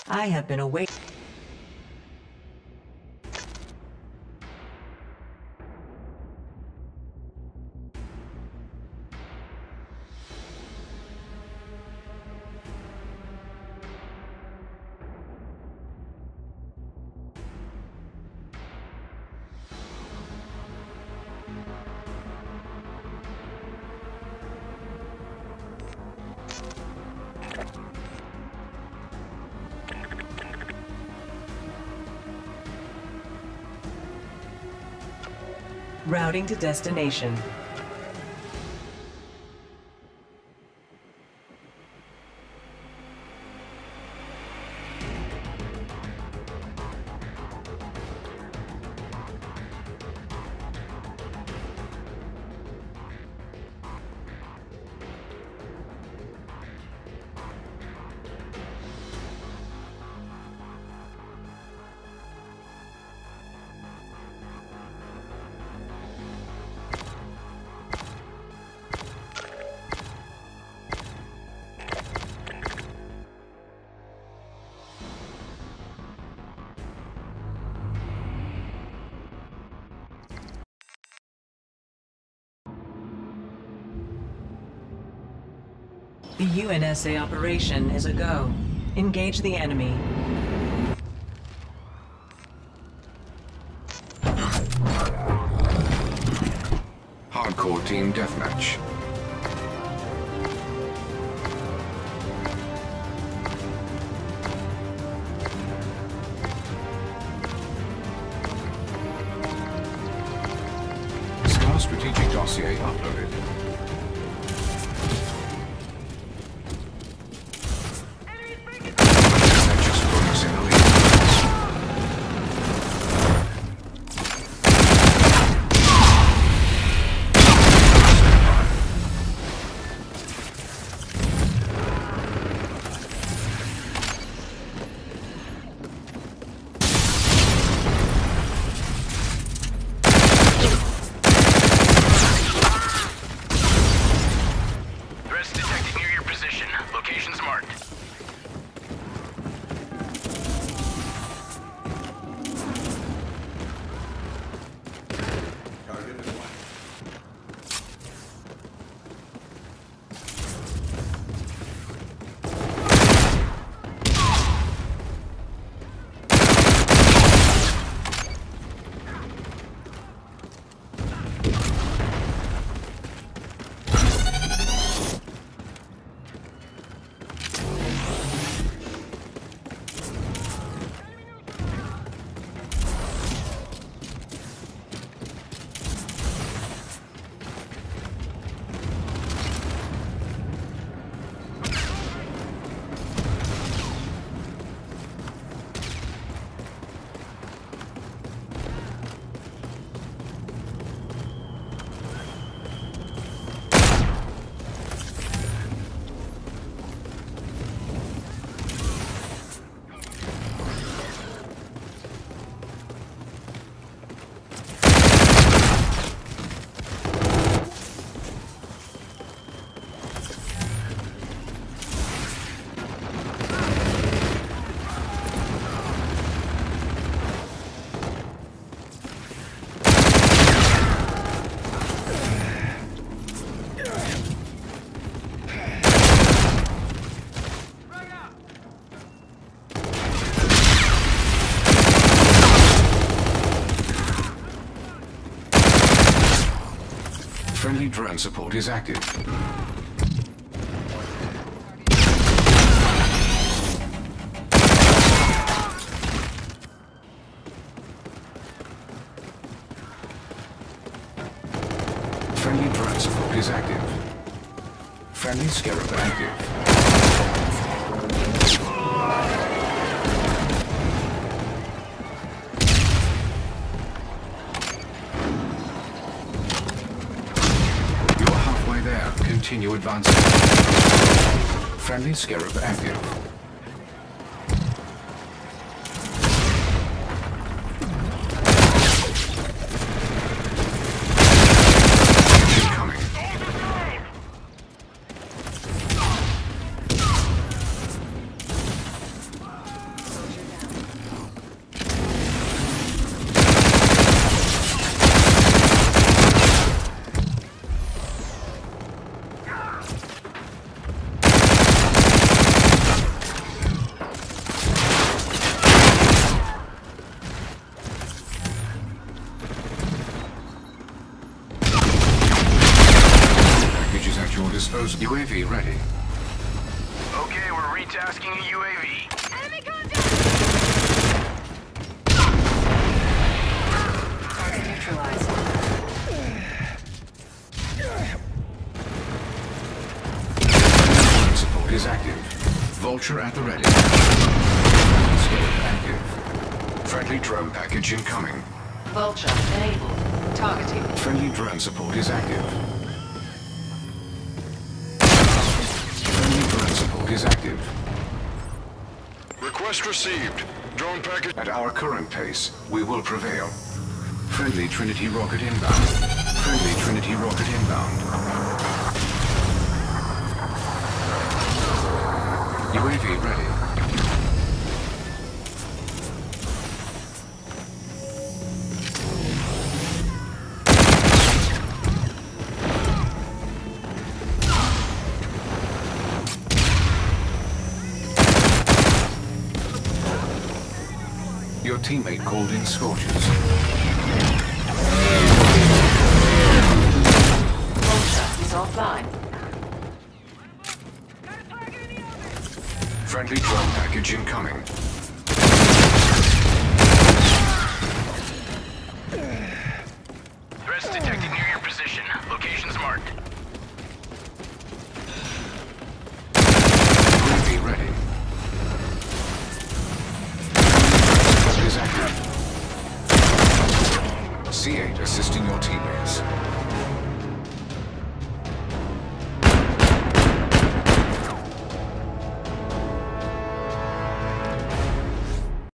I have been away. Routing to destination. The UNSA operation is a go. Engage the enemy. Hardcore team deathmatch. Star strategic dossier uploaded. Friendly drone support is active. Friendly drone support is active. Friendly Scarab active. Continue advancing. Friendly Scarab active. Incoming. Vultures UAV ready. Okay, we're retasking a UAV. Enemy contact! Target neutralized. Drone support is active. Vulture at the ready. Scarab active. Friendly drone package incoming. Vulture enabled. Targeting. Friendly drone support is active. Friendly drone support is active. Request received. Drone package. At our current pace, we will prevail. Friendly Trinity rocket inbound. Friendly Trinity rocket inbound. UAV ready. Your teammate called in Scorchers. Vulture is offline. Friendly drone package incoming. Threats detected near your position. Locations marked. UAV ready. Is active. C8 assisting your teammates.